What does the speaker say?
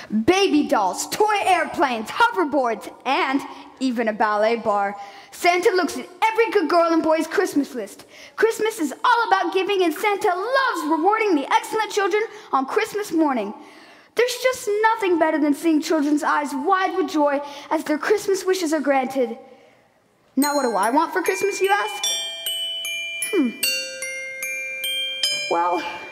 baby dolls, toy airplanes, hoverboards, and even a ballet bar. Santa looks at every good girl and boy's Christmas list. Christmas is all about giving, and Santa loves rewarding the excellent children on Christmas morning. There's just nothing better than seeing children's eyes wide with joy as their Christmas wishes are granted. Now, what do I want for Christmas, you ask? Well,